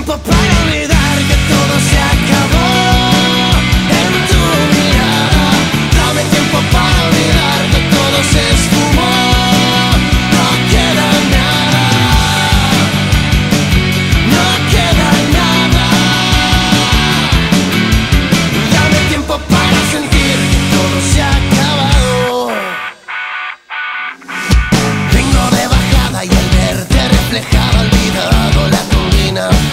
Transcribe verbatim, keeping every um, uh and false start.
tiempo para olvidar que todo se acabó en tu mirada. Dame tiempo para olvidar que todo se esfumó. No queda nada, no queda nada. Dame tiempo para sentir que todo se ha acabado. Vengo de bajada y al verte reflejada, olvidado la colina.